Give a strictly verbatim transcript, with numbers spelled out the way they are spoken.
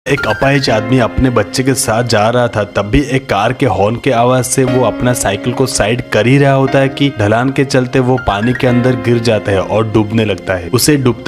एक अपाहिज आदमी अपने बच्चे के साथ जा रहा था, तब भी एक कार के हॉर्न के आवाज से वो अपना साइकिल को साइड कर ही रहा होता है कि ढलान के चलते वो पानी के अंदर गिर जाता है और डूबने लगता है। उसे डूबता